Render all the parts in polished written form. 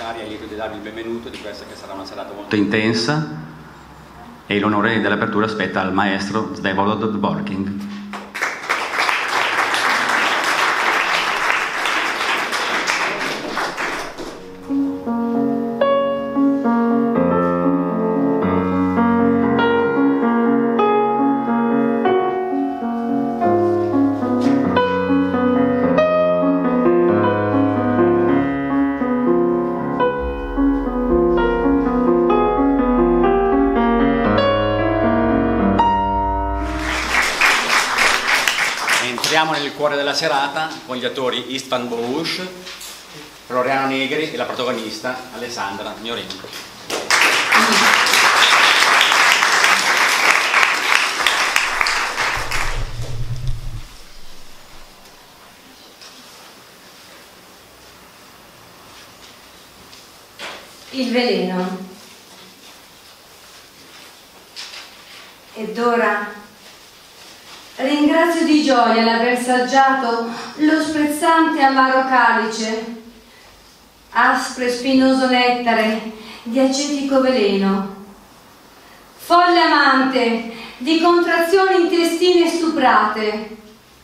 cari, è lieto di darvi il benvenuto di questa che sarà una serata molto intensa, e l'onore dell'apertura spetta al maestro Vsevolod Dvorkin. Entriamo nel cuore della serata con gli attori Istvan Bouch, Floriano Negri e la protagonista Alessandra Miorenko. Il veleno. Ed ora ringrazio di gioia l'aver saggiato lo sprezzante amaro calice, aspro e spinoso nettare di acetico veleno, folle amante di contrazioni intestine stuprate,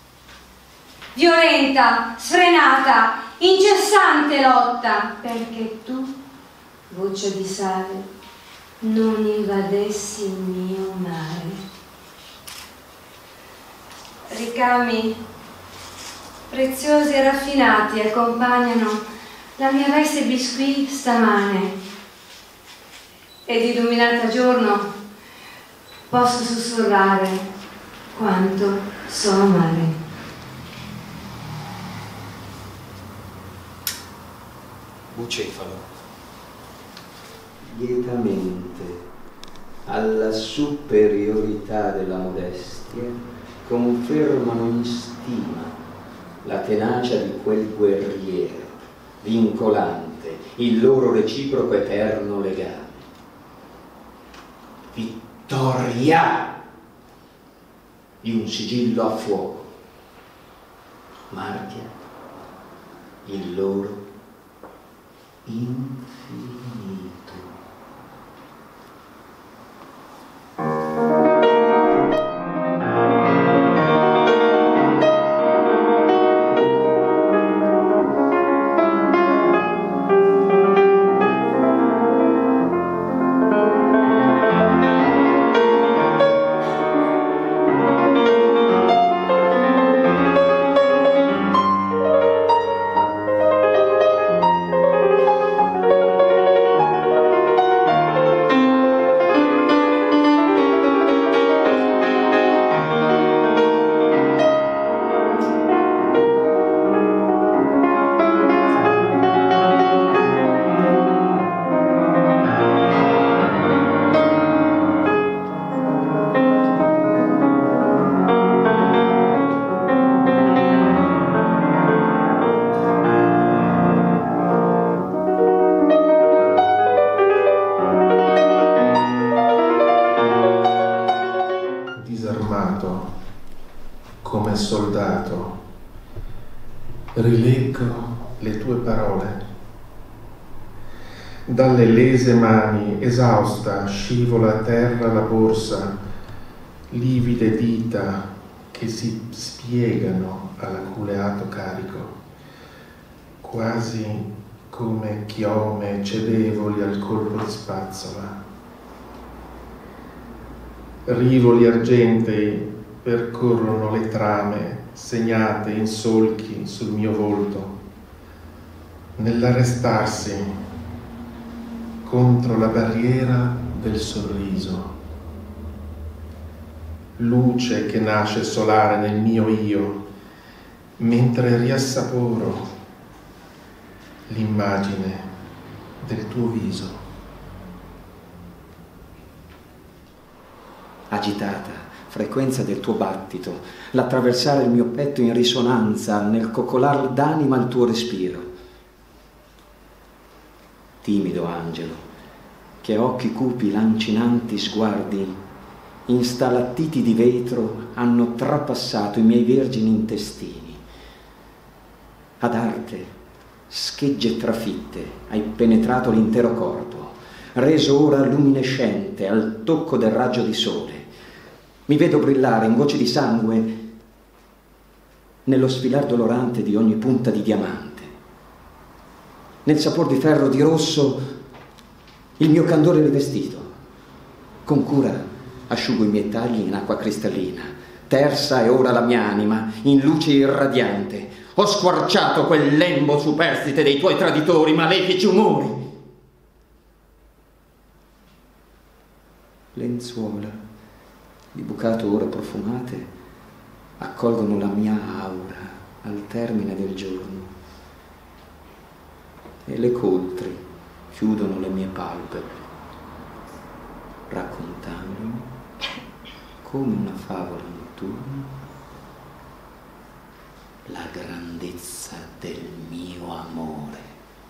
violenta, sfrenata, incessante lotta perché tu, voce di sale, non invadessi il mio mare. Ricami preziosi e raffinati accompagnano la mia veste biscuit stamane, ed illuminata giorno posso sussurrare quanto so amare. Bucefalo. Lietamente alla superiorità della modestia confermano in stima la tenacia di quel guerriero, vincolante il loro reciproco eterno legame. Vittoria di un sigillo a fuoco marchia il loro infinito. Come soldato rileggo le tue parole. Dalle lese mani esausta scivola a terra la borsa, livide dita che si spiegano all'aculeato carico, quasi come chiome cedevoli al colpo di spazzola. Rivoli argentei percorrono le trame segnate in solchi sul mio volto, nell'arrestarsi contro la barriera del sorriso. Luce che nasce solare nel mio io, mentre riassaporo l'immagine del tuo viso. Agitata frequenza del tuo battito, l'attraversare il mio petto in risonanza, nel coccolar d'anima il tuo respiro. Timido angelo, che a occhi cupi lancinanti sguardi, in stalattiti di vetro hanno trapassato i miei vergini intestini. Ad arte schegge trafitte, hai penetrato l'intero corpo, reso ora luminescente al tocco del raggio di sole. Mi vedo brillare in gocce di sangue nello sfilar dolorante di ogni punta di diamante, nel sapor di ferro di rosso il mio candore rivestito. Con cura asciugo i miei tagli in acqua cristallina, tersa è ora la mia anima in luce irradiante. Ho squarciato quel lembo superstite dei tuoi traditori, malefici umori. Lenzuola di bucato ora profumate accolgono la mia aura al termine del giorno e le coltri chiudono le mie palpebre, raccontandomi come una favola notturna la grandezza del mio amore.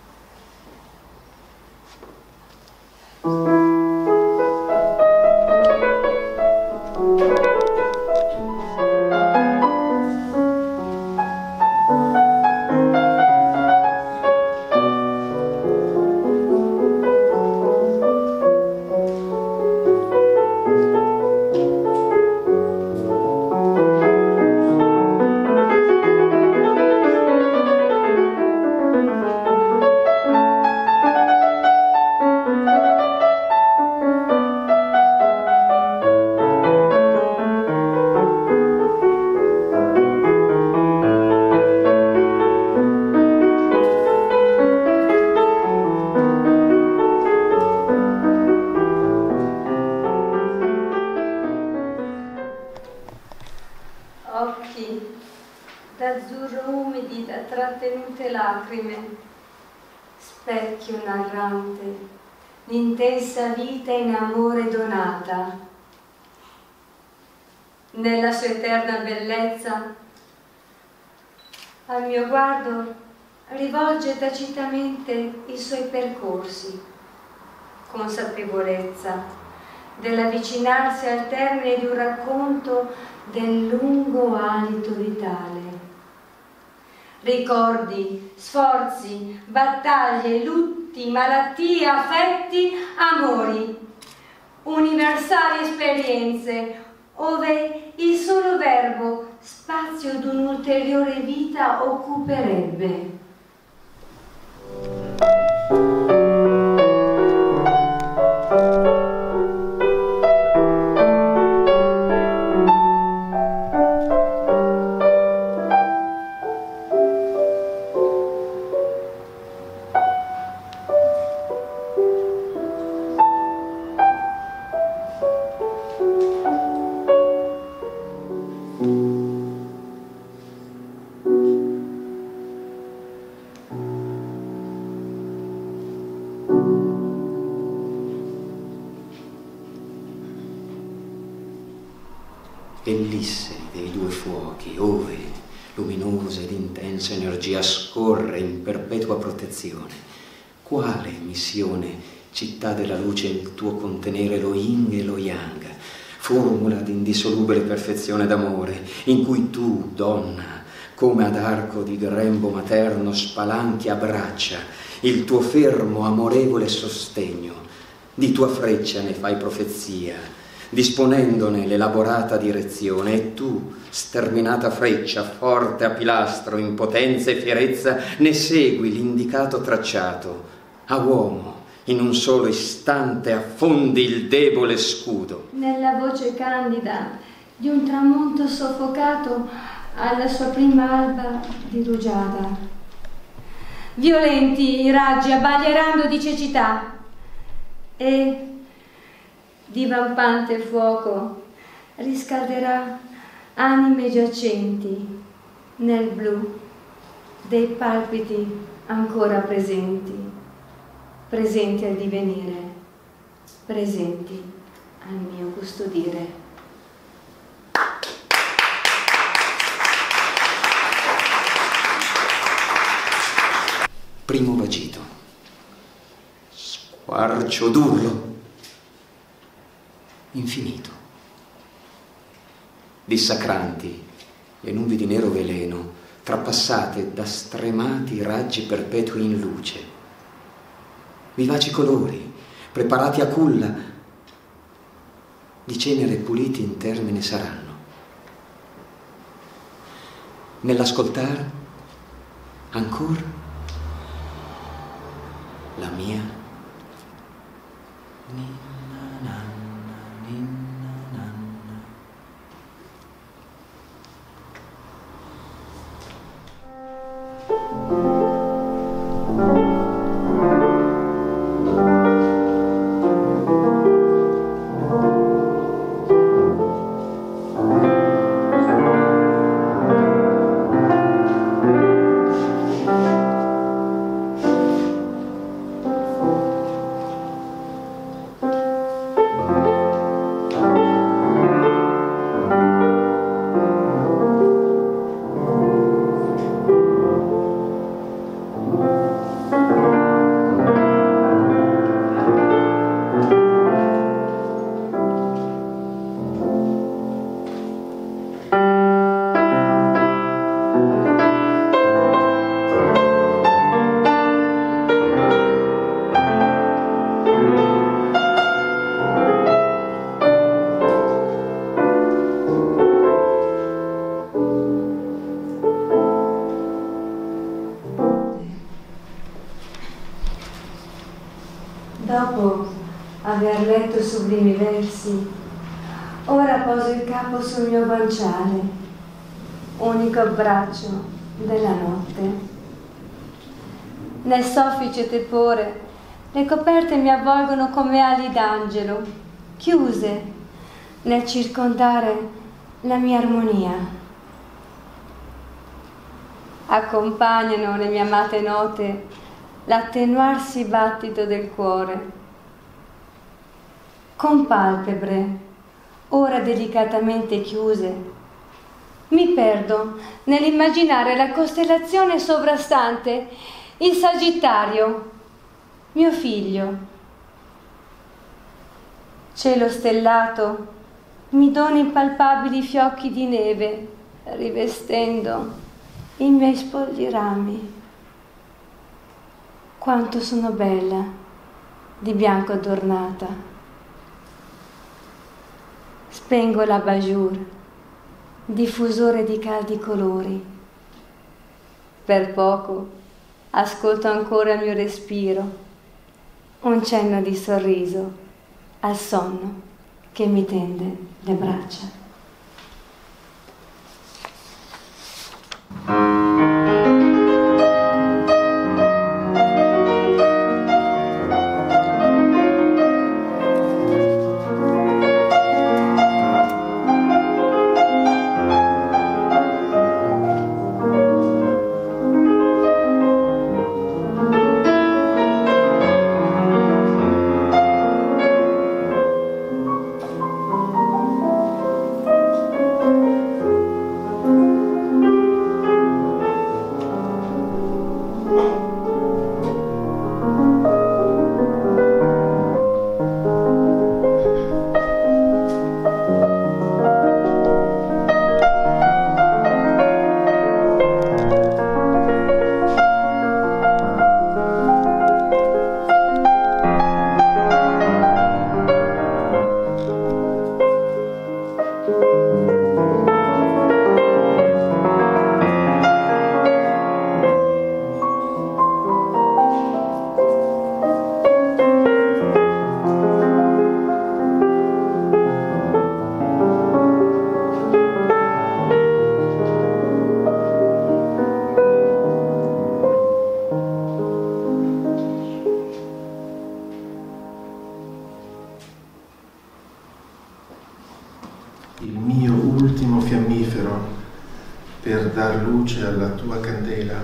Specchio narrante, l'intensa vita in amore donata. Nella sua eterna bellezza, al mio guardo rivolge tacitamente i suoi percorsi, consapevolezza dell'avvicinarsi al termine di un racconto del lungo alito vitale. Ricordi, sforzi, battaglie, lutti, malattie, affetti, amori, universali esperienze, ove il solo verbo spazio d'un'ulteriore vita occuperebbe. Ellisse dei due fuochi, ove luminosa ed intensa energia scorre in perpetua protezione. Quale missione, città della luce, il tuo contenere lo yin e lo yang, formula d'indissolubile perfezione d'amore, in cui tu, donna, come ad arco di grembo materno spalanchi a braccia il tuo fermo amorevole sostegno, di tua freccia ne fai profezia, disponendone l'elaborata direzione, e tu, sterminata freccia, forte a pilastro, in potenza e fierezza, ne segui l'indicato tracciato. A uomo, in un solo istante, affondi il debole scudo. Nella voce candida di un tramonto soffocato alla sua prima alba di rugiada. Violenti i raggi abbaglierando di cecità, e divampante fuoco riscalderà anime giacenti nel blu dei palpiti ancora presenti, presenti al divenire, presenti al mio custodire. Primo vagito, squarcio d'urlo, infinito. Dissacranti le nubi di nero veleno trapassate da stremati raggi perpetui in luce. Vivaci colori, preparati a culla, di cenere puliti in termine saranno. Nell'ascoltare ancora la mia ninna nanna, ninna nanna. Dopo aver letto sublimi versi, ora poso il capo sul mio guanciale, unico braccio della notte. Nel soffice tepore le coperte mi avvolgono come ali d'angelo, chiuse nel circondare la mia armonia. Accompagnano le mie amate note l'attenuarsi battito del cuore. Con palpebre, ora delicatamente chiuse, mi perdo nell'immaginare la costellazione sovrastante, il Sagittario, mio figlio. Cielo stellato mi dona impalpabili fiocchi di neve, rivestendo i miei spogli rami. Quanto sono bella, di bianco adornata. Spengo l'abajur, diffusore di caldi colori. Per poco ascolto ancora il mio respiro, un cenno di sorriso al sonno che mi tende le braccia. Il mio ultimo fiammifero per dar luce alla tua candela,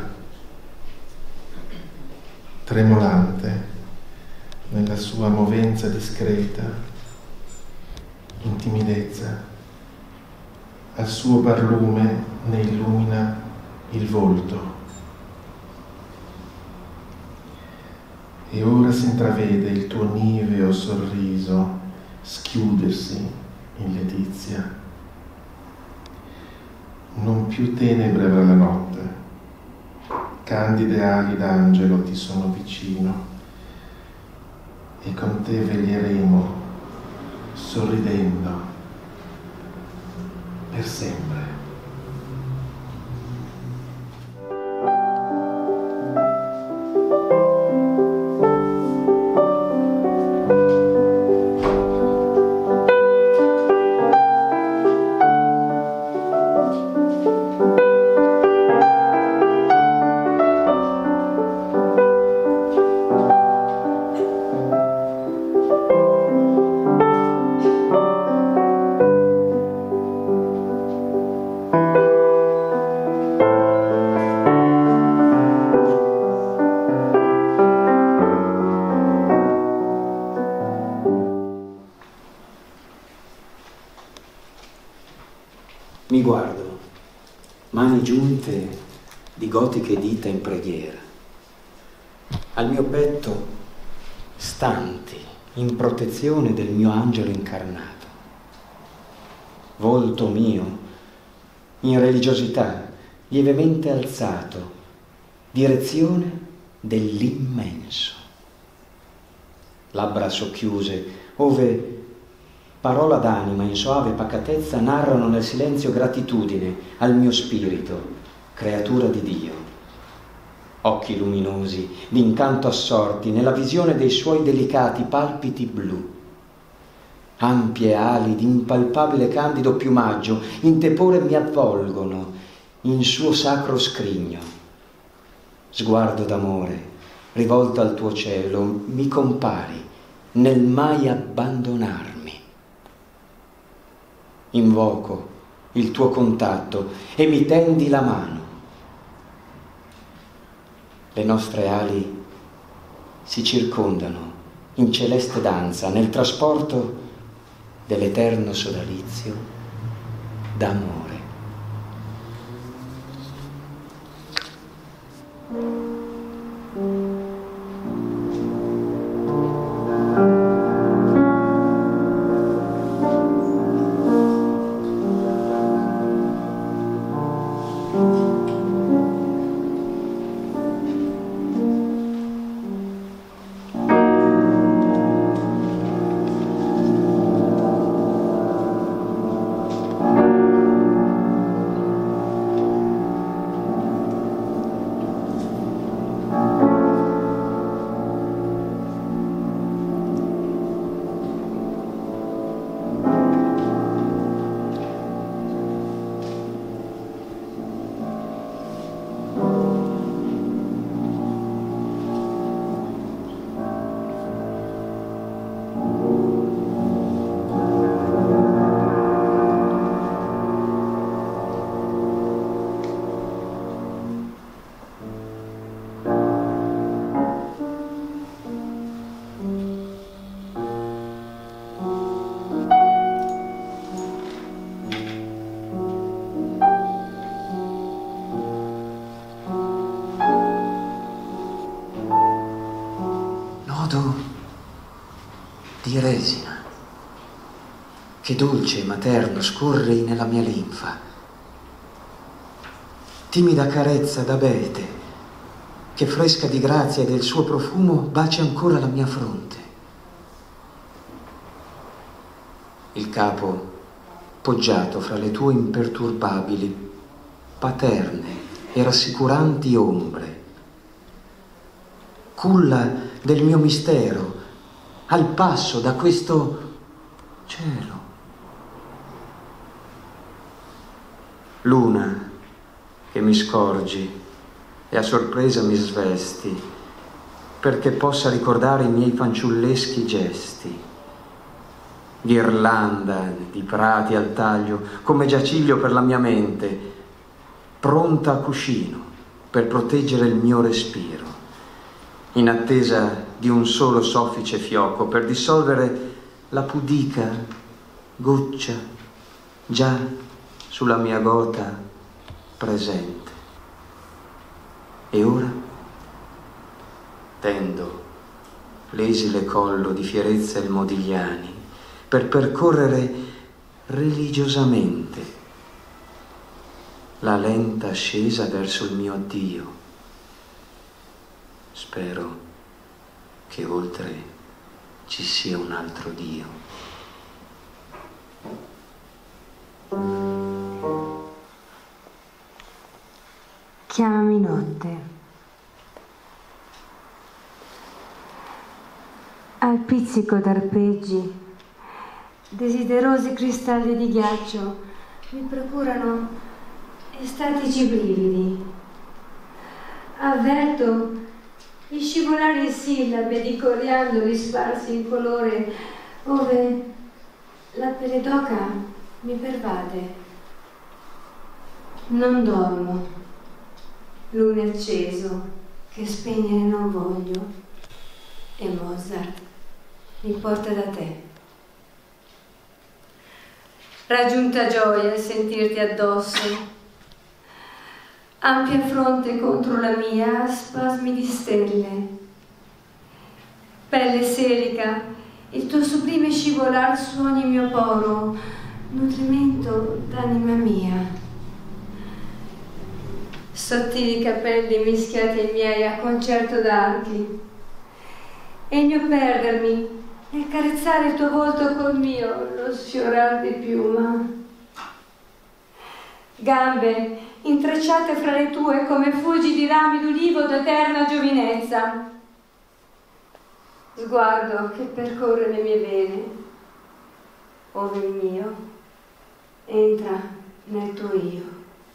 tremolante nella sua movenza discreta, in timidezza, al suo barlume ne illumina il volto. E ora si intravede il tuo niveo sorriso schiudersi in letizia. Non più tenebre avrà la notte, candide ali d'angelo ti sono vicino e con te veglieremo sorridendo per sempre. Mi guardo, mani giunte di gotiche dita in preghiera. Al mio petto, stanti in protezione del mio angelo incarnato. Volto mio, in religiosità, lievemente alzato, direzione dell'immenso. Labbra socchiuse, ove parola d'anima in soave pacatezza narrano nel silenzio gratitudine al mio spirito, creatura di Dio. Occhi luminosi, d'incanto assorti nella visione dei suoi delicati palpiti blu. Ampie ali di impalpabile candido piumaggio in tepore mi avvolgono in suo sacro scrigno. Sguardo d'amore, rivolto al tuo cielo, mi compari nel mai abbandonarmi. Invoco il tuo contatto e mi tendi la mano. Le nostre ali si circondano in celeste danza nel trasporto dell'eterno sodalizio d'amore. Di resina, che dolce e materno scorri nella mia linfa, timida carezza d'abete, che fresca di grazia e del suo profumo bacia ancora la mia fronte. Il capo poggiato fra le tue imperturbabili, paterne e rassicuranti ombre, culla del mio mistero, al passo da questo cielo. Luna che mi scorgi e a sorpresa mi svesti, perché possa ricordare i miei fanciulleschi gesti. Ghirlanda di prati al taglio, come giaciglio per la mia mente, pronta a cuscino per proteggere il mio respiro, in attesa di un solo soffice fioco per dissolvere la pudica goccia già sulla mia gota presente. E ora tendo l'esile collo di Fierezza e il Modigliani per percorrere religiosamente la lenta ascesa verso il mio addio, Spero che oltre ci sia un altro Dio. Chiamami notte. Al pizzico d'arpeggi, desiderosi cristalli di ghiaccio mi procurano estatici brividi. Avverto gli scivolare di sillabe di coriandoli sparsi in colore ove la pelle d'oca mi pervade. Non dormo, lume acceso che spegnere non voglio, e Mozart mi porta da te. Raggiunta gioia il sentirti addosso, ampia fronte contro la mia, spasmi di stelle, pelle serica, il tuo sublime scivolar su ogni mio poro, nutrimento d'anima mia. Sottili capelli mischiati ai miei a concerto d'archi, e il mio perdermi nel carezzare il tuo volto col mio, lo sfiorar di piuma. Gambe intrecciate fra le tue come fulgidi rami d'ulivo d'eterna giovinezza. Sguardo che percorre le mie vene, ove il mio entra nel tuo io.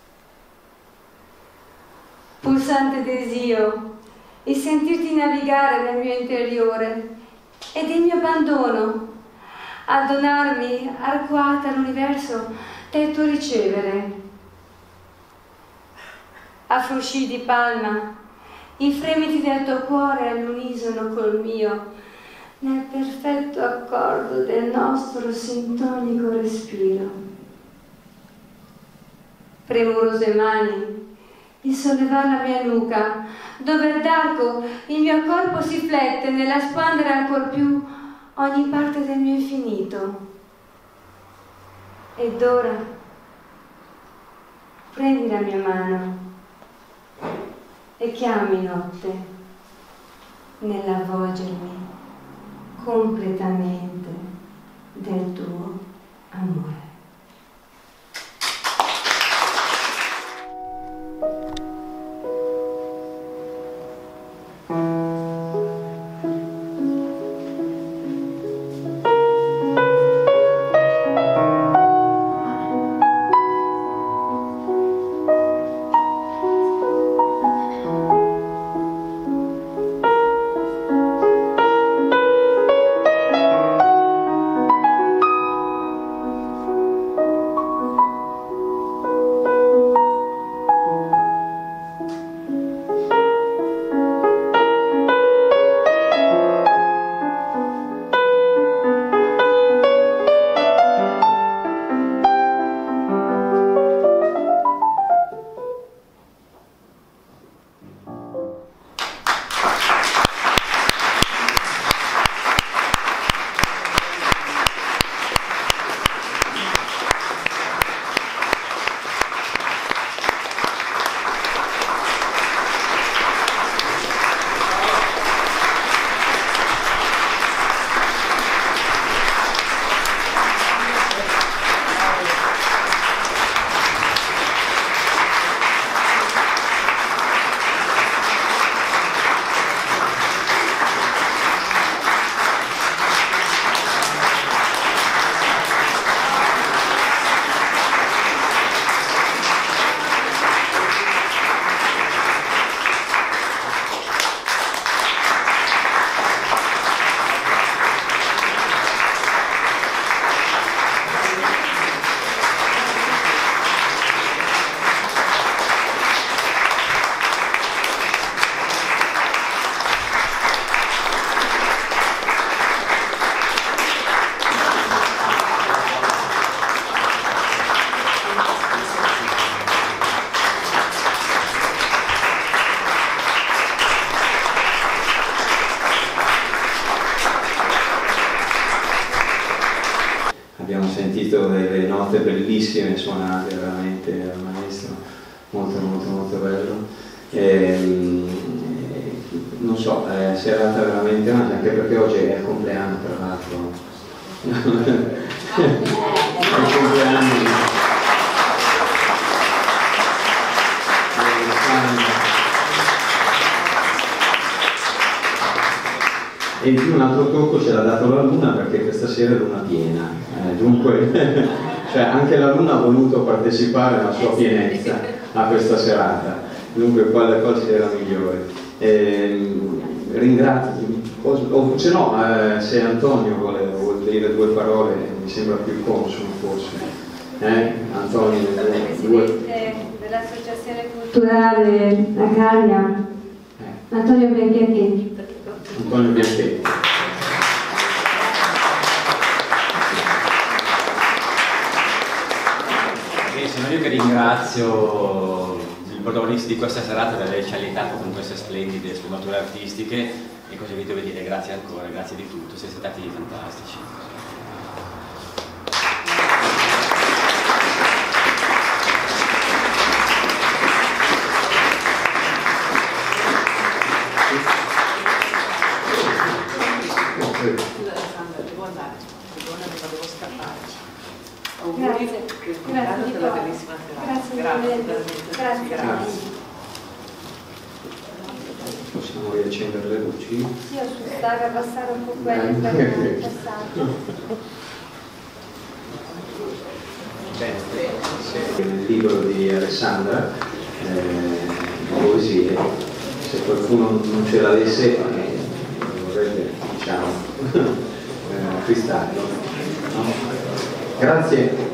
Pulsante desio il sentirti navigare nel mio interiore ed il mio abbandono a donarmi arcuata all'universo del tuo ricevere. A frusci di palma, i fremiti del tuo cuore all'unisono col mio, nel perfetto accordo del nostro sintonico respiro. Premurose mani di sollevare la mia nuca, dove d'arco il mio corpo si flette nella spandere ancor più ogni parte del mio infinito. Ed ora prendi la mia mano e chiami notte nell'avvolgermi completamente del tuo amore. Abbiamo sentito delle note bellissime suonate veramente dal maestro, molto molto molto bello. non so, serata veramente anche perché oggi è il compleanno, tra l'altro. È il compleanno. E in più un altro tocco ce l'ha dato la Luna perché questa sera è luna piena, dunque cioè anche la Luna ha voluto partecipare alla sua pienezza a questa serata, dunque quale cosa era migliore. Ringrazio, o se no, se Antonio vuole dire due parole mi sembra più consono forse. Antonio, Presidente dell'Associazione Culturale Acaria, Antonio Bianchetti. Antonio Bianchetti. Sono io che ringrazio i protagonisti di questa serata per averci allietato con queste splendide sfumature artistiche e così vi devo dire grazie ancora, grazie di tutto, siete stati fantastici. Grazie. Grazie per la bellissima serata. Grazie. Possiamo riaccendere le luci? Sì, ho stanca a passare un po' quelli per il passaggio. Bene, il libro di Alessandra, poesie, se qualcuno non ce l'avesse vorrebbe, diciamo, acquistarlo. No? Grazie.